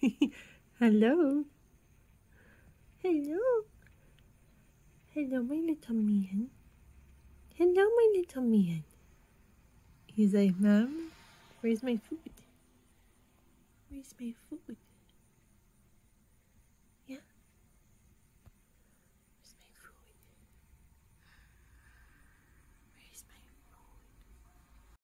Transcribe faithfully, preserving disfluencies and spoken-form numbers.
Hello. Hello. Hello, my little man. Hello, my little man. He's like, Mom, where's my food? Where's my food?